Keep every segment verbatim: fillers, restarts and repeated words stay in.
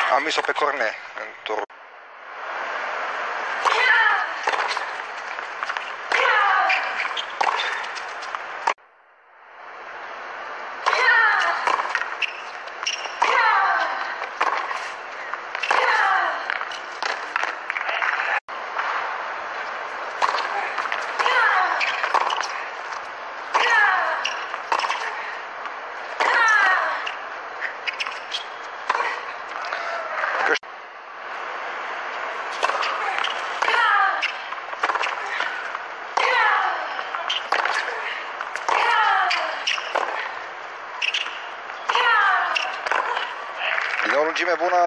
Am mis-o pe corne în turul. Din o lungime bună.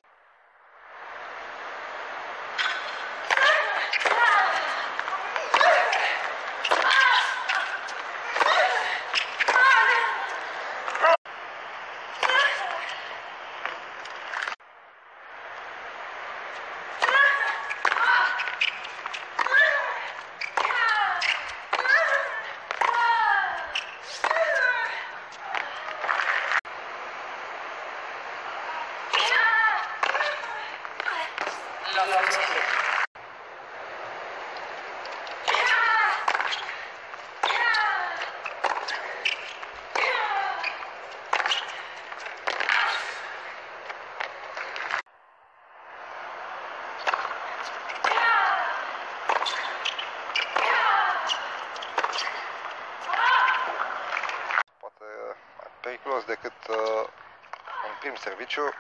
Periculos decât uh, un prim serviciu.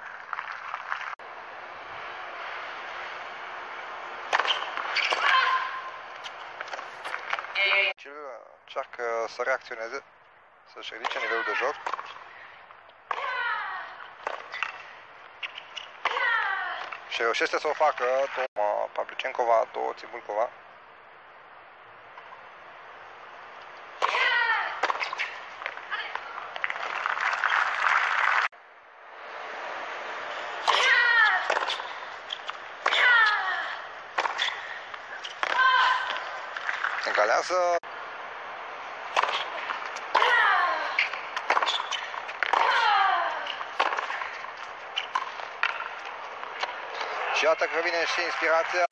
Cel încearcă să reacționeze, să-și ridice nivelul de joc. Și reușește să o facă Toma Pavlyuchenkova, două Cibulcova. Încalează. Și iată că vine și inspirația.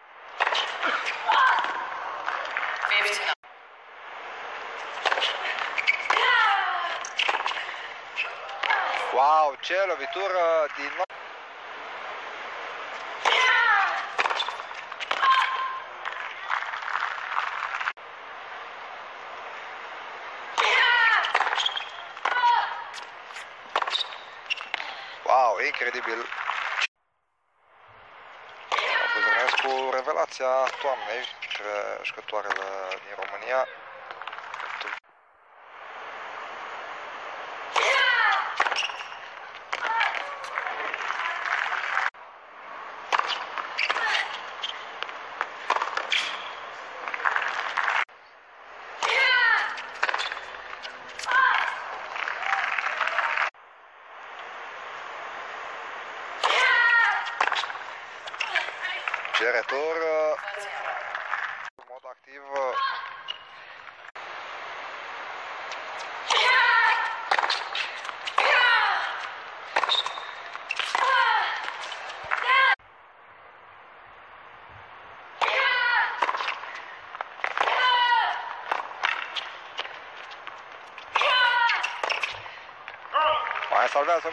Wow, ce lovitură din nou. Wow, incredibil! Buzărnescu, revelația toamnei între jucătoarele din România. Ce retur în mod activ. Mai salvează.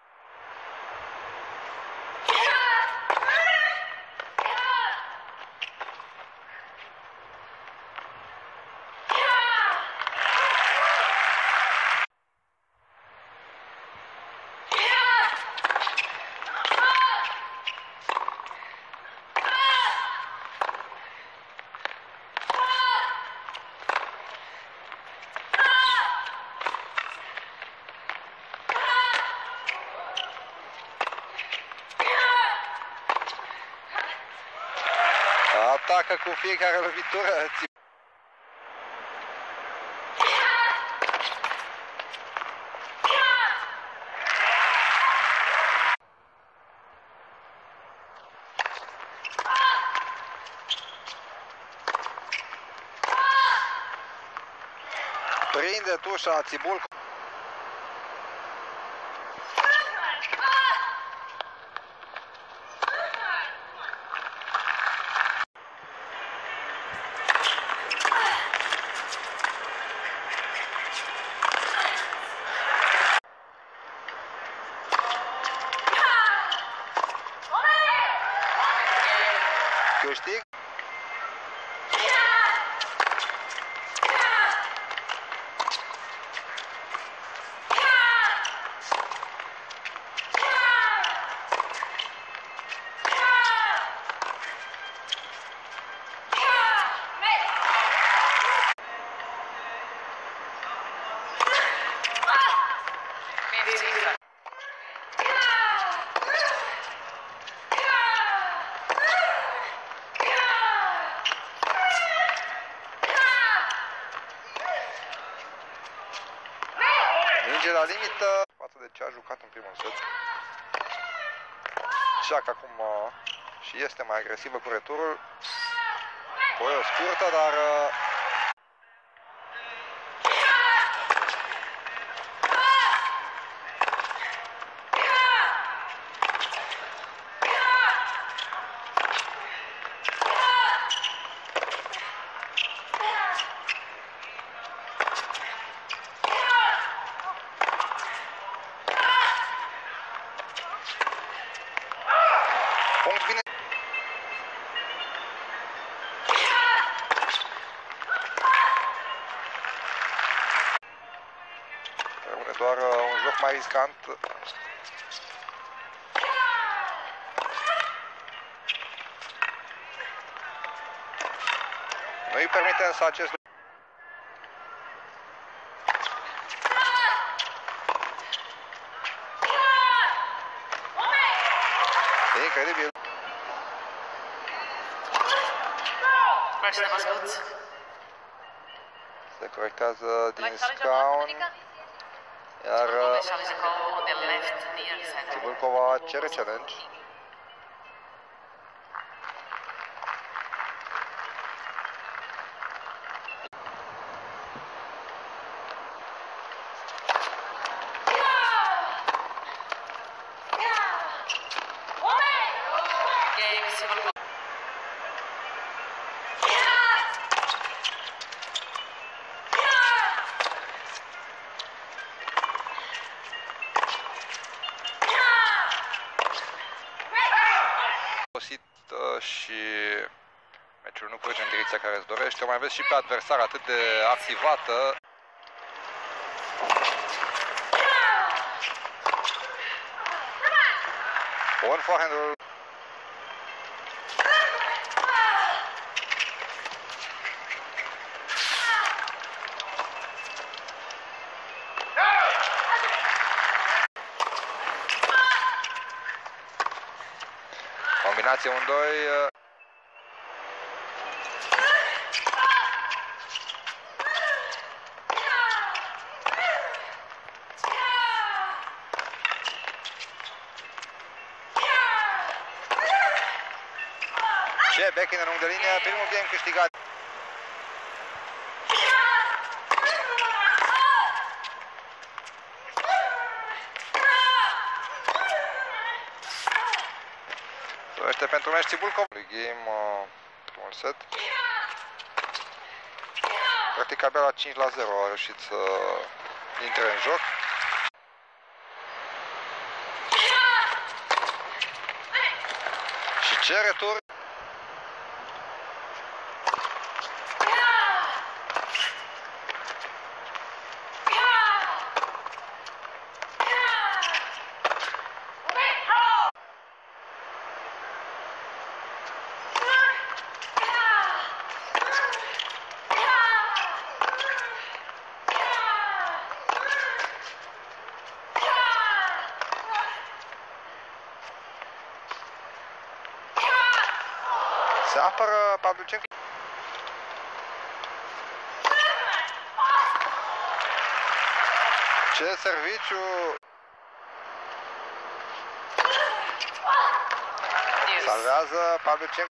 Atacă cu fiecare lovitură. Prinde tușa Cibulcova. câștig. Minge la limită față de ce a jucat în primul set. Joacă acum uh, și este mai agresivă cu returul. Apoi o scurtă, dar uh, punct bine. Rămâne doar uh, un joc mai riscant. Nu îi permite însă acest lucru. Incredibil. Se corectează din scaun. Iar Cibulcova cere challenge. Și meciul nu curge în direcția care îți dorește. O mai vezi și pe adversar atât de activată. Bun forehand-ul. Combinație unu doi. Ce backhand în lung de linie, primul game câștigat. Este pentru meci Cibulcova. Game uh, primul set. Practic abia la cinci la zero a reușit să intre în joc. Și ce retur. Se apără Pavlucenko. Ce serviciu! Salvează Pavlucenko.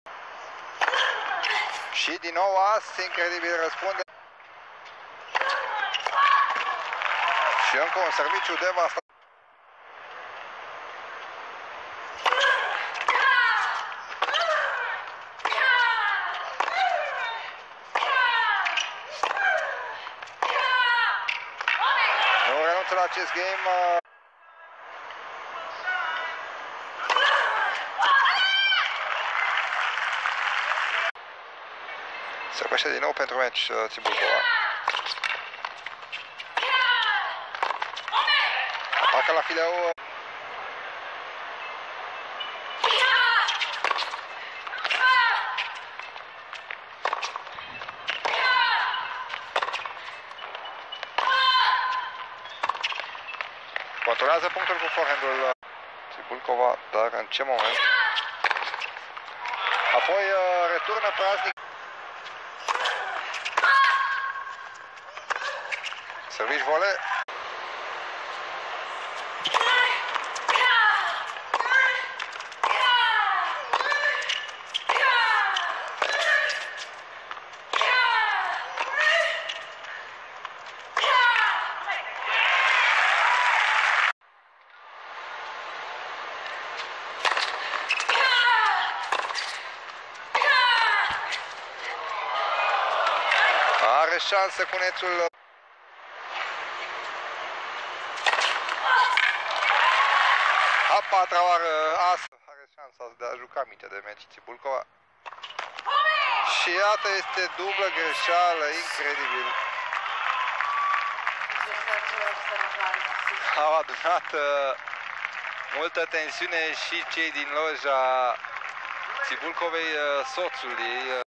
Și din nou as, incredibil răspunde. Și încă un serviciu devastator. La acest game. Vorbește din nou pentru meci Cibulcova. Atacă la fileu. Controlează punctul cu forehand-ul Cibulcova, dar în ce moment? Apoi returnă praznic. Servici vole. Are șansă cu nețul. A patra oară as are șansa de a juca minte de meci Cibulcova. Și iată, este dublă greșeală, incredibil. Au adunat uh, multă tensiune și cei din loja Cibulcovei, uh, soțul ei. Uh,